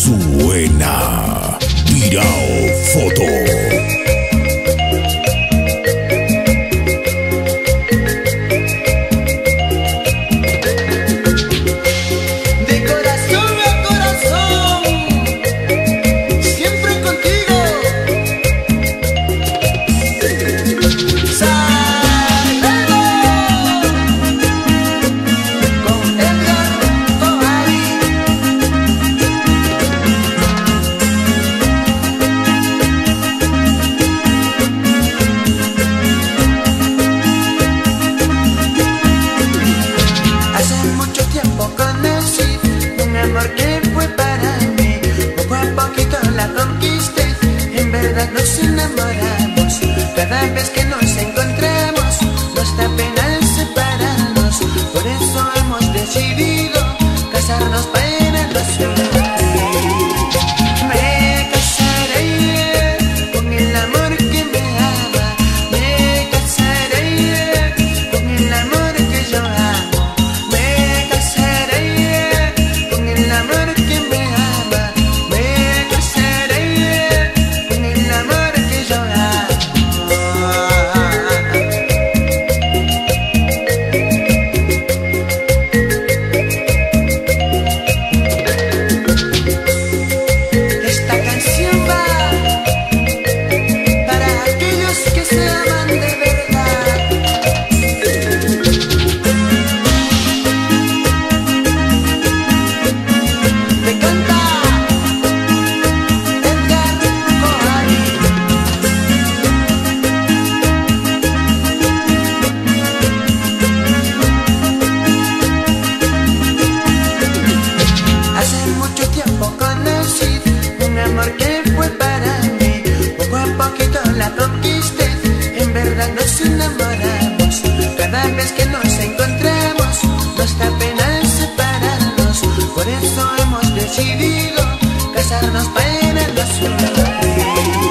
Suena Virao Foto. Nos enamoramos, cada vez que nos encontramos, nos da pena separarnos. Por eso hemos decidido casarnos para los dos. Me casaré con el amor que me ama, me casaré con el amor que yo amo, me casaré con el amor que me ama, me casaré con el amor que yo amo. Esta canción va para aquellos que se aman de verdad. Me canta Edgar Kohari. Hace mucho tiempo conocí un amor que fue para mí. Poco a poquito la conquisté, en verdad nos enamoramos. Cada vez que nos encontramos, nos da pena separarnos. Por eso hemos decidido casarnos para los dos.